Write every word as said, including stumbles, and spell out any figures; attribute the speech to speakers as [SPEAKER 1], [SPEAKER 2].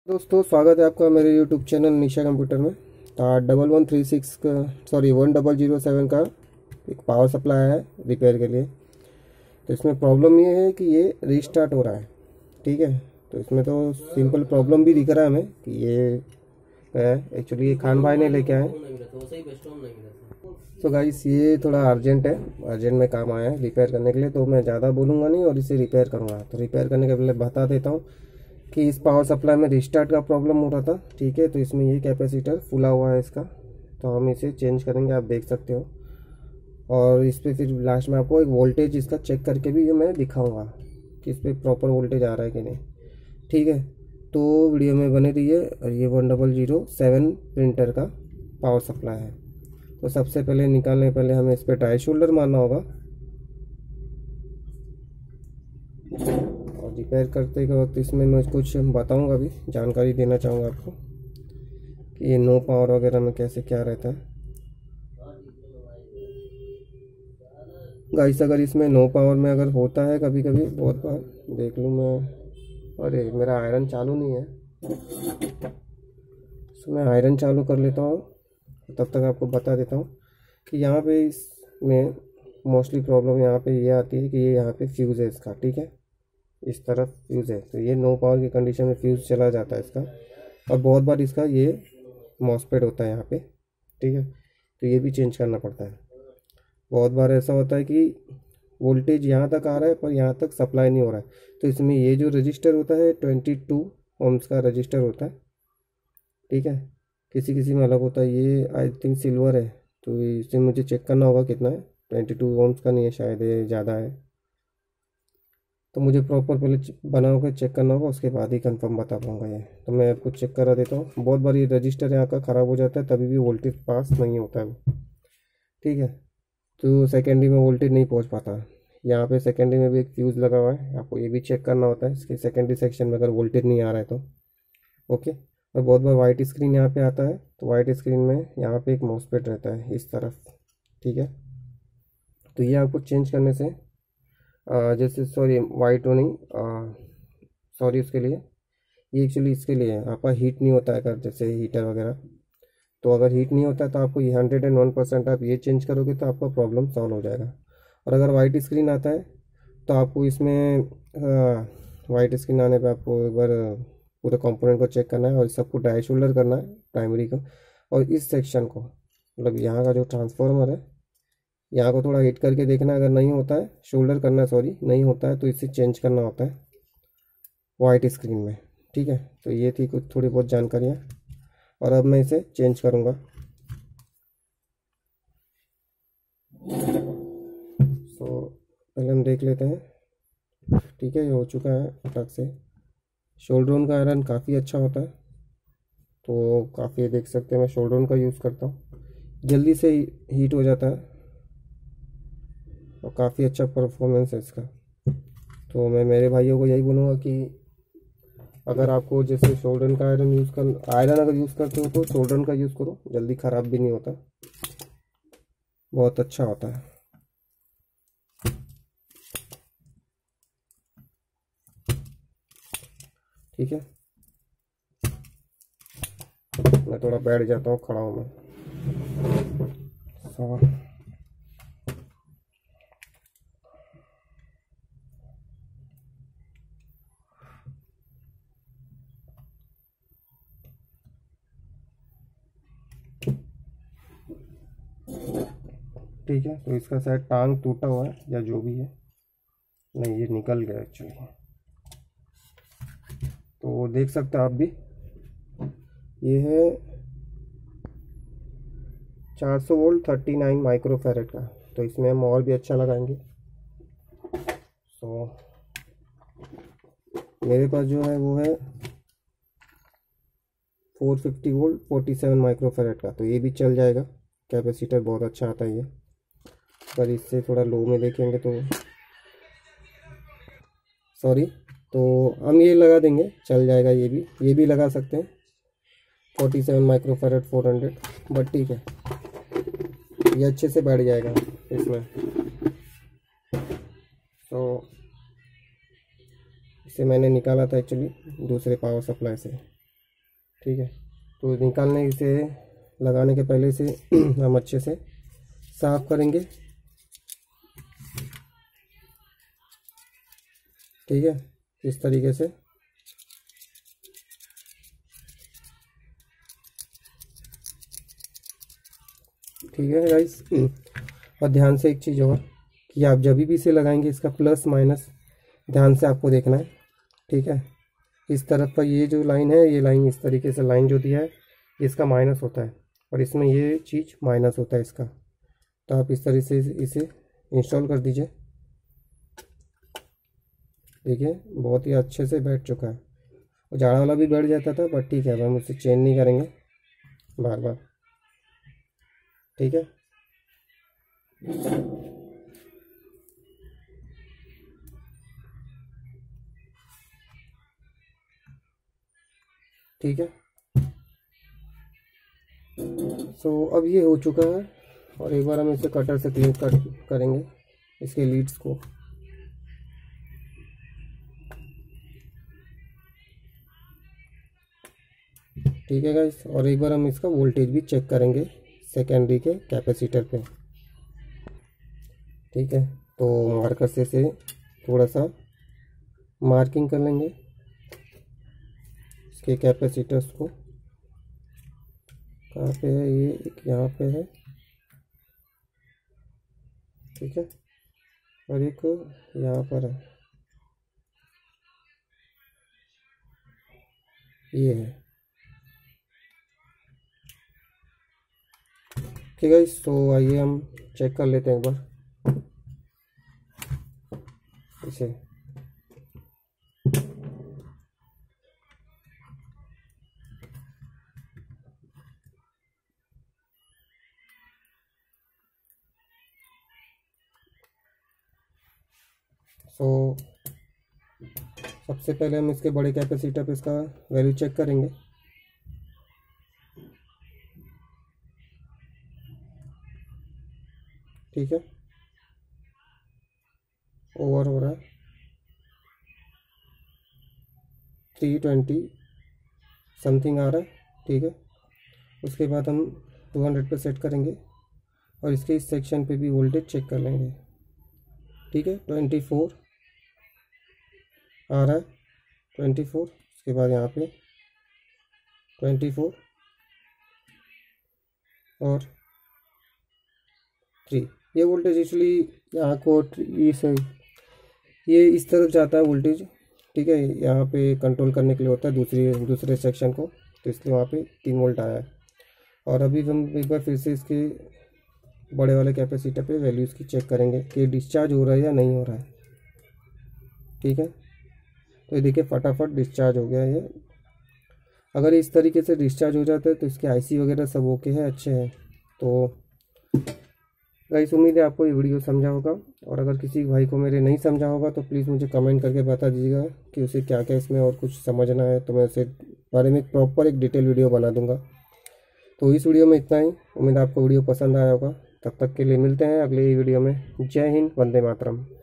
[SPEAKER 1] दोस्तों, स्वागत है आपका मेरे यूट्यूब चैनल निशा कंप्यूटर में। डबल वन थ्री सिक्स का sorry one double zero seven का एक पावर सप्लाई है रिपेयर के लिए। तो इसमें प्रॉब्लम ये है कि ये रीस्टार्ट हो रहा है। ठीक है, तो इसमें तो सिंपल प्रॉब्लम भी दिख रहा है हमें कि ये है एक्चुअली ये खान भाई ने लेके आए। तो गाइस ये थोड़ा अर्जेंट है, अर्जेंट में काम आया है रिपेयर करने के लिए, तो मैं ज़्यादा बोलूँगा नहीं और इसे रिपेयर करूँगा। तो रिपेयर करने के पहले बता देता हूँ कि इस पावर सप्लाई में रिस्टार्ट का प्रॉब्लम हो रहा था। ठीक है, तो इसमें ये कैपेसिटर फुला हुआ है इसका, तो हम इसे चेंज करेंगे, आप देख सकते हो। और इस पर फिर लास्ट में आपको एक वोल्टेज इसका चेक करके भी ये मैं दिखाऊंगा कि इस पर प्रॉपर वोल्टेज आ रहा है कि नहीं। ठीक है, तो वीडियो में बने रहिए। और ये one double zero seven printer का पावर सप्लाई है। तो सबसे पहले निकालने पहले हमें इस पर ड्राई शोल्डर मारना होगा। और रिपेयर करते के वक्त इसमें मैं कुछ बताऊंगा भी, जानकारी देना चाहूँगा आपको कि ये नो पावर वगैरह में कैसे क्या रहता है। गाइस अगर इसमें नो पावर में अगर होता है कभी कभी, बहुत बार देख लूँ मैं। अरे मेरा आयरन चालू नहीं है, तो मैं आयरन चालू कर लेता हूँ, तब तक आपको बता देता हूँ कि यहाँ पे इसमें मोस्टली प्रॉब्लम यहाँ पे ये आती है कि ये यहाँ पे फ्यूज़ है इसका। ठीक है, इस तरफ फ्यूज़ है, तो ये नो पावर की कंडीशन में फ्यूज़ चला जाता है इसका। और बहुत बार इसका ये मॉसफेट होता है यहाँ पे। ठीक है, तो ये भी चेंज करना पड़ता है। बहुत बार ऐसा होता है कि वोल्टेज यहाँ तक आ रहा है पर यहाँ तक सप्लाई नहीं हो रहा है। तो इसमें ये जो रजिस्टर होता है ट्वेंटी टू ओम्स का रजिस्टर होता है। ठीक है, किसी किसी में अलग होता है, ये आई थिंक सिल्वर है, तो इसे मुझे चेक करना होगा कितना है। ट्वेंटी टू ओम्स का नहीं है शायद, ये ज़्यादा है, तो मुझे प्रॉपर पहले बना होकर चेक करना होगा, उसके बाद ही कंफर्म बता पाऊँगा ये। तो मैं आपको चेक करा देता हूँ। बहुत बार ये रजिस्टर यहाँ का ख़राब हो जाता है, तभी भी वोल्टेज पास नहीं होता है वो। ठीक है, तो सेकेंडरी में वोल्टेज नहीं पहुँच पाता। यहाँ पे सेकेंडरी में भी एक फ्यूज़ लगा हुआ है, आपको ये भी चेक करना होता है इसके सेकेंडरी सेक्शन में अगर वोल्टेज नहीं आ रहा है तो। ओके, और बहुत बार वाइट स्क्रीन यहाँ पे आता है, तो वाइट स्क्रीन में यहाँ पे एक मॉसफेट रहता है इस तरफ। ठीक है, तो ये आपको चेंज करने से आ, जैसे सॉरी वाइट हो नहीं, सॉरी उसके लिए, ये एक्चुअली इसके लिए है, आपका हीट नहीं होता है अगर जैसे हीटर वगैरह, तो अगर हीट नहीं होता है तो आपको ये हंड्रेड एंड वन परसेंट आप ये चेंज करोगे तो आपका प्रॉब्लम सॉल्व हो जाएगा। और अगर वाइट स्क्रीन आता है तो आपको इसमें वाइट स्क्रीन आने पे आपको एक बार पूरे कंपोनेंट को चेक करना है और सबको ड्राई शोल्डर करना है प्राइमरी को। और इस सेक्शन को, मतलब यहाँ का जो ट्रांसफार्मर है, यहाँ को थोड़ा हिट करके देखना, अगर नहीं होता है शोल्डर करना, सॉरी नहीं होता है तो इसे चेंज करना होता है वाइट स्क्रीन में। ठीक है, तो ये थी कुछ थोड़ी बहुत जानकारियाँ, और अब मैं इसे चेंज करूँगा। सो पहले हम देख लेते हैं। ठीक है, ये हो चुका है फटाक से। शोल्डर का आयरन काफ़ी अच्छा होता है, तो काफ़ी देख सकते हैं मैं शोल्डर का यूज़ करता हूँ, जल्दी से हीट हो जाता है और काफ़ी अच्छा परफॉर्मेंस है इसका। तो मैं मेरे भाइयों को यही बोलूँगा कि अगर आपको जैसे शोल्डर का आयरन यूज़ कर आयरन अगर यूज़ करते हो तो शोल्डर का यूज़ करो, जल्दी ख़राब भी नहीं होता, बहुत अच्छा होता है। ठीक है, मैं थोड़ा बैठ जाता हूँ, खड़ा हूँ मैं। so, ठीक है, तो इसका शायद टांग टूटा हुआ है या जो भी है, नहीं ये निकल गया एक्चुअली, तो देख सकते हैं आप भी। ये है चार सौ वोल्ट थर्टी नाइन माइक्रोफैरेड का, तो इसमें हम और भी अच्छा लगाएंगे। तो मेरे पास जो है वो है four fifty volt forty seven microfarad का, तो ये भी चल जाएगा। कैपेसिटर बहुत अच्छा आता है ये, पर इससे थोड़ा लो में देखेंगे तो सॉरी, तो हम ये लगा देंगे, चल जाएगा। ये भी ये भी लगा सकते हैं forty seven microfarad four hundred, but ठीक है ये अच्छे से बैठ जाएगा इसमें। तो इसे मैंने निकाला था एक्चुअली दूसरे पावर सप्लाई से, ठीक है। तो निकालने इसे लगाने के पहले इसे हम अच्छे से साफ करेंगे, ठीक है, इस तरीके से। ठीक है गाइस, और ध्यान से एक चीज़ और कि आप जब भी इसे लगाएंगे इसका प्लस माइनस ध्यान से आपको देखना है, ठीक है। इस तरफ का ये जो लाइन है, ये लाइन इस तरीके से लाइन जो दिया है इसका माइनस होता है और इसमें ये चीज़ माइनस होता है इसका। तो आप इस तरह से इसे इंस्टॉल कर दीजिए। देखिए बहुत ही अच्छे से बैठ चुका है, और जाड़ा वाला भी बैठ जाता था, बट ठीक है अब हम उसे चेंज नहीं करेंगे बार बार, ठीक है। ठीक है, सो अब ये हो चुका है, और एक बार हम इसे कटर से क्लीन कट करेंगे इसके लीड्स को। ठीक है गाइस, और एक बार हम इसका वोल्टेज भी चेक करेंगे सेकेंडरी के कैपेसिटर पे, ठीक है। तो मार्कर से से थोड़ा सा मार्किंग कर लेंगे इसके कैपेसिटर्स को। कहाँ पे है ये, एक यहाँ पे है, ठीक है, और एक यहाँ पर है, ये है, ठीक है। तो आइए हम चेक कर लेते हैं एक बार इसे। सो सबसे पहले हम इसके बड़े कैपेसिटर पे इसका वैल्यू चेक करेंगे। ठीक है, ओवर हो रहा है थ्री ट्वेंटी समथिंग आ रहा है, ठीक है। उसके बाद हम टू हंड्रेड पे सेट करेंगे और इसके इस सेक्शन पे भी वोल्टेज चेक कर लेंगे, ठीक है। ट्वेंटी फोर आ रहा है, ट्वेंटी फोर, उसके बाद यहाँ पे ट्वेंटी फोर और थ्री। ये वोल्टेज एक्चुअली यहाँ को इस ये इस तरफ जाता है वोल्टेज, ठीक है। यहाँ पे कंट्रोल करने के लिए होता है दूसरी दूसरे सेक्शन को, तो इसलिए वहाँ पे तीन वोल्ट आया है। और अभी हम एक बार फिर से इसके बड़े वाले कैपेसिटर पे वैल्यूज़ की चेक करेंगे कि डिस्चार्ज हो रहा है या नहीं हो रहा है, ठीक है। तो ये देखिए फटाफट डिस्चार्ज हो गया ये। अगर इस तरीके से डिस्चार्ज हो जाता है तो इसके आईसी वगैरह सब ओके है, अच्छे हैं। तो गाइस उम्मीद है आपको ये वीडियो समझा होगा, और अगर किसी भाई को मेरे नहीं समझा होगा तो प्लीज़ मुझे कमेंट करके बता दीजिएगा कि उसे क्या क्या इसमें और कुछ समझना है, तो मैं उसे बारे में प्रॉपर एक डिटेल वीडियो बना दूंगा। तो इस वीडियो में इतना ही, उम्मीद आपको वीडियो पसंद आया होगा। तब तक के लिए मिलते हैं अगले वीडियो में। जय हिंद, वंदे मातरम।